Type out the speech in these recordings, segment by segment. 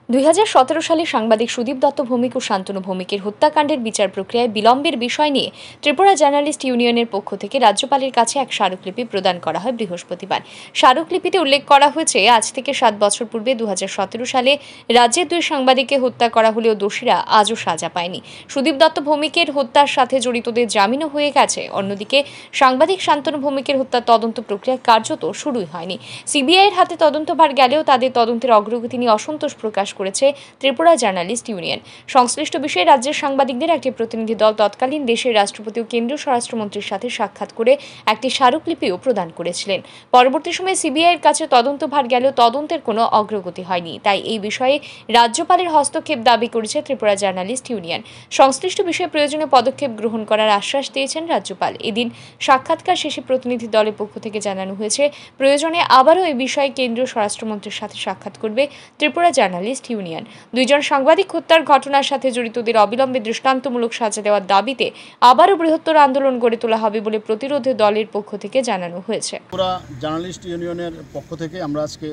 2017 সালে সাংবাদিক সুদীপ দত্ত ভৌমিক ও শান্তনু ভৌমিকের হত্যাকাণ্ডের বিচার প্রক্রিয়ায় বিলম্বের বিষয় নিয়ে ত্রিপুরা জার্নালিস্ট ইউনিয়নের পক্ষ থেকে রাজ্যপালের কাছে এক স্মারকলিপি প্রদান করা হয় বৃহস্পতিবার। স্মারকলিপিতে উল্লেখ করা হয়েছে, আজ থেকে 7 বছর পূর্বে 2017 সালে রাজ্যের 2 সাংবাদিককে হত্যা করা হলেও দোষীরা আজও সাজা পায়নি। সুদীপ দত্ত ভৌমিকের হত্যার সাথে জড়িতদের জামিনও হয়ে গেছে। অন্যদিকে সাংবাদিক শান্তনু ভৌমিকের হত্যার তদন্ত প্রক্রিয়া কার্যত শুরুই হয়নি। সিবিআইয়ের হাতে তদন্তভার গেলেও তাদের তদন্তের অগ্রগতি নিয়ে অসন্তোষ প্রকাশ করেছে ত্রিপুরা জার্নালিস্ট ইউনিয়ন। সংশ্লিষ্ট বিষয়ে রাজ্যের সাংবাদিকদের একটি প্রতিনিধি দল তৎকালীন দেশের রাষ্ট্রপতি ও কেন্দ্রীয় স্বরাষ্ট্রমন্ত্রীর সাথে সাক্ষাৎ করে একটি স্মারকলিপিও প্রদান করেছিলেন। পরবর্তী সময়ে সিবিআইয়ের কাছে তদন্তভার গেলেও তদন্তের কোনো অগ্রগতি হয়নি। তাই এই বিষয়ে রাজ্যপালের হস্তক্ষেপ দাবি করেছে ত্রিপুরা জার্নালিস্ট ইউনিয়ন। সংশ্লিষ্ট বিষয়ে প্রয়োজনীয় পদক্ষেপ গ্রহণ করার আশ্বাস দিয়েছেন রাজ্যপাল। এদিন সাক্ষাৎকার শেষে প্রতিনিধি দলের পক্ষ থেকে জানানো হয়েছে, প্রয়োজনে আবারও এই বিষয়ে কেন্দ্রীয় স্বরাষ্ট্রমন্ত্রীর সাথে সাক্ষাৎ করবে ত্রিপুরা জার্নালিস্ট ইউনিয়ন। 2 জন সাংবাদিক হত্যার ঘটনার সাথে জড়িতদের অবিলম্বে দৃষ্টান্তমূলক সাজা দেওয়ার দাবিতে আবারও বৃহত্তর আন্দোলন গড়ে তোলা হবে বলে প্রতিরোধী দলের পক্ষ থেকে জানানো হয়েছে। ত্রিপুরা জার্নালিস্ট ইউনিয়নের পক্ষ থেকে আমরা আজকে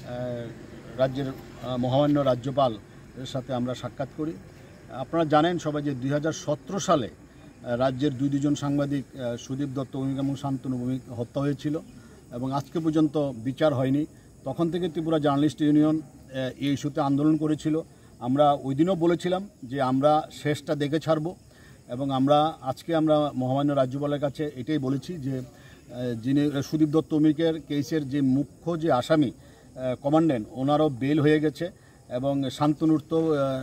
রাজ্যের মহামান্য রাজ্যপাল এর সাথে আমরা সাক্ষাৎ করি। আপনারা জানেন সবাই যে 2017 সালে রাজ্যের 2 জন সাংবাদিক সুদীপ দত্ত ভৌমিক এবং শান্তনু ভৌমিক হত্যা হয়েছিল এবং আজকে পর্যন্ত বিচার হয়নি। তখন থেকে ত্রিপুরা জার্নালিস্ট ইউনিয়ন এই ইস্যুতে আন্দোলন করেছিল। আমরা ওই দিনও বলেছিলাম যে আমরা শেষটা দেখে ছাড়ব এবং আমরা মহামান্য রাজ্যপালের কাছে এটাই বলেছি যে যিনি সুদীপ দত্ত ভৌমিকের কেসের যে মুখ্য যে আসামি কমান্ডেন্ট, ওনারও বেল হয়ে গেছে এবং শান্তনুর তো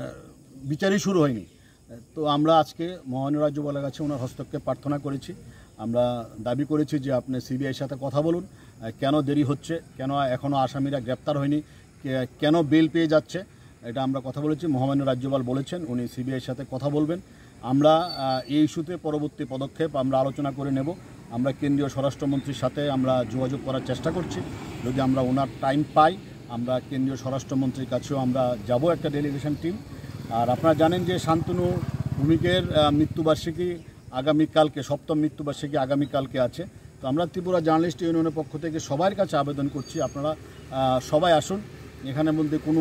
বিচারই শুরু হয়নি। তো আমরা আজকে মহামান্য রাজ্যপালের কাছে ওনার হস্তক্ষেপ প্রার্থনা করেছি। আমরা দাবি করেছি যে আপনি সিবিআইয়ের সাথে কথা বলুন, কেন দেরি হচ্ছে, কেন এখনও আসামিরা গ্রেপ্তার হয়নি, কেন বেল পেয়ে যাচ্ছে, এটা আমরা কথা বলেছি। মহামান্য রাজ্যপাল বলেছেন উনি সিবিআইয়ের সাথে কথা বলবেন। আমরা এই ইস্যুতে পরবর্তী পদক্ষেপ আমরা আলোচনা করে নেব। আমরা কেন্দ্রীয় স্বরাষ্ট্রমন্ত্রীর সাথে আমরা যোগাযোগ করার চেষ্টা করছি। যদি আমরা ওনার টাইম পাই, আমরা কেন্দ্রীয় স্বরাষ্ট্রমন্ত্রীর কাছেও আমরা যাব, একটা ডেলিগেশন টিম। আর আপনারা জানেন যে শান্তনু ভৌমিকের মৃত্যুবার্ষিকী আগামীকালকে, 7ম মৃত্যুবার্ষিকী আগামীকালকে আছে। তো আমরা ত্রিপুরা জার্নালিস্ট ইউনিয়নের পক্ষ থেকে সবার কাছে আবেদন করছি, আপনারা সবাই আসুন। এখানের মধ্যে কোনো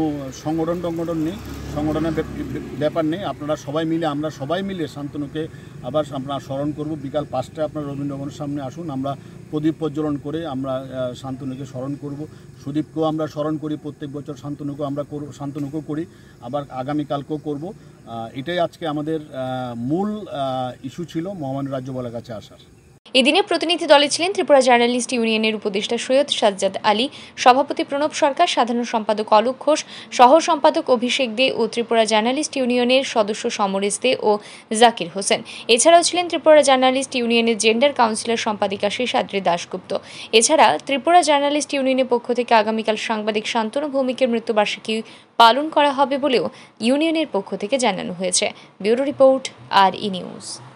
সংগঠন নেই, সংগঠনের ব্যাপার নেই। আপনারা সবাই মিলে, আমরা সবাই মিলে শান্তনুকে আবার আমরা স্মরণ করব। বিকাল 5টায় আপনারা রবীন্দ্রভবনের সামনে আসুন। আমরা প্রদীপ প্রজ্বলন করে আমরা শান্তনুকে স্মরণ করব। সুদীপকেও আমরা স্মরণ করি, প্রত্যেক বছর শান্তনুকেও করি, আবার আগামীকালকেও করব। এটাই আজকে আমাদের মূল ইস্যু ছিল মহামান্য রাজ্যপালের কাছে আসার। এদিনে প্রতিনিধি দলে ছিলেন ত্রিপুরা জার্নালিস্ট ইউনিয়নের উপদেষ্টা সৈয়দ সাজ্জাদ আলী, সভাপতি প্রণব সরকার, সাধারণ সম্পাদক অলোক ঘোষ, সহ সম্পাদক অভিষেক দে ও ত্রিপুরা জার্নালিস্ট ইউনিয়নের সদস্য সমরেশ দে ও জাকির হোসেন। এছাড়াও ছিলেন ত্রিপুরা জার্নালিস্ট ইউনিয়নের জেন্ডার কাউন্সিলর সম্পাদিকা শেষাদ্রি দাশগুপ্ত। এছাড়া ত্রিপুরা জার্নালিস্ট ইউনিয়নের পক্ষ থেকে আগামীকাল সাংবাদিক শান্তনু ভৌমিকের মৃত্যুবার্ষিকী পালন করা হবে বলেও ইউনিয়নের পক্ষ থেকে জানানো হয়েছে। Bureau report, RE news.